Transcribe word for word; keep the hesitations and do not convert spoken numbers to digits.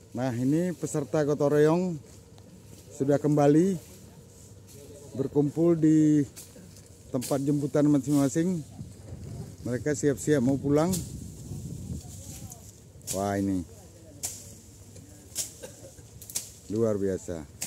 Nah, ini peserta gotong royong sudah kembali berkumpul di tempat jemputan masing-masing. Mereka siap-siap mau pulang. Wah, ini luar biasa.